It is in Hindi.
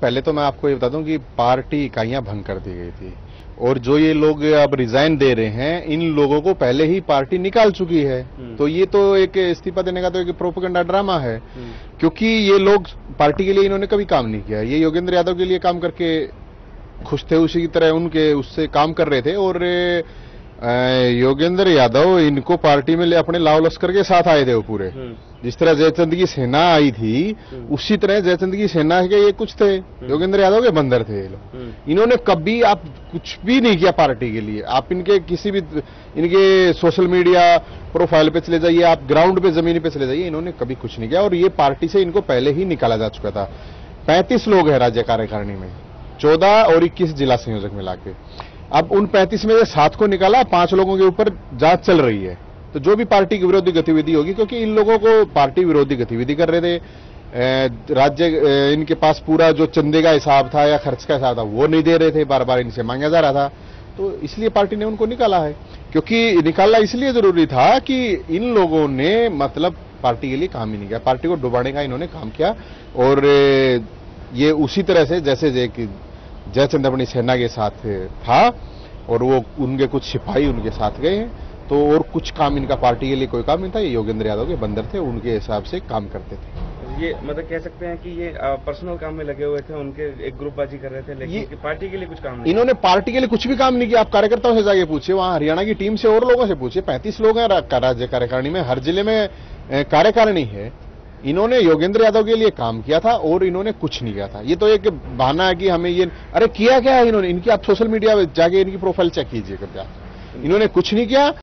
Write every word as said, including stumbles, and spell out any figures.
पहले तो मैं आपको ये बता दूं कि पार्टी इकाइयां भंग कर दी गई थी और जो ये लोग अब रिजाइन दे रहे हैं इन लोगों को पहले ही पार्टी निकाल चुकी है। तो ये तो एक इस्तीफा देने का तो एक प्रोपेगेंडा ड्रामा है, क्योंकि ये लोग पार्टी के लिए इन्होंने कभी काम नहीं किया। ये योगेंद्र यादव के लिए काम करके खुश थे, उसी की तरह उनके उससे काम कर रहे थे। और योगेंद्र यादव इनको पार्टी में ले अपने लाव लश्कर के साथ आए थे वो पूरे। जिस तरह जयचंद की सेना आई थी उसी तरह जयचंद की सेना के ये कुछ थे, योगेंद्र यादव के बंदर थे ये लोग। इन्होंने कभी आप कुछ भी नहीं किया पार्टी के लिए। आप इनके किसी भी इनके सोशल मीडिया प्रोफाइल पे चले जाइए, आप ग्राउंड पे जमीन पे चले जाइए, इन्होंने कभी कुछ नहीं किया। और ये पार्टी से इनको पहले ही निकाला जा चुका था। पैंतीस लोग हैं राज्य कार्यकारिणी में, चौदह और इक्कीस जिला संयोजक मिला के। अब उन पैंतीस में से सात को निकाला, पांच लोगों के ऊपर जांच चल रही है। तो जो भी पार्टी की विरोधी गतिविधि होगी, क्योंकि इन लोगों को पार्टी विरोधी गतिविधि कर रहे थे, राज्य इनके पास पूरा जो चंदे का हिसाब था या खर्च का हिसाब था वो नहीं दे रहे थे, बार बार इनसे मांगा जा रहा था। तो इसलिए पार्टी ने उनको निकाला है। क्योंकि निकालना इसलिए जरूरी था कि इन लोगों ने मतलब पार्टी के लिए काम ही नहीं किया, पार्टी को डुबाने का इन्होंने काम किया। और ये उसी तरह से जैसे जयचंद अपनी सेना के साथ था और वो उनके कुछ सिपाही उनके साथ गए हैं, तो और कुछ काम इनका पार्टी के लिए कोई काम नहीं था। ये योगेंद्र यादव के बंदर थे, उनके हिसाब से काम करते थे। ये मतलब कह सकते हैं कि ये पर्सनल काम में लगे हुए थे, उनके एक ग्रुपबाजी कर रहे थे, लेकिन पार्टी के लिए कुछ काम नहीं। इन्होंने पार्टी के लिए कुछ भी काम नहीं किया। आप कार्यकर्ताओं से जाके पूछिए, वहां हरियाणा की टीम से और लोगों से पूछिए। पैंतीस लोग हैं राज्य कार्यकारिणी में, हर जिले में कार्यकारिणी है। इन्होंने योगेंद्र यादव के लिए काम किया था और इन्होंने कुछ नहीं किया था। ये तो एक बहाना है कि हमें ये, अरे किया क्या है इन्होंने? इनकी आप सोशल मीडिया में जाके इनकी प्रोफाइल चेक कीजिए कृपया। इन्होंने कुछ नहीं किया।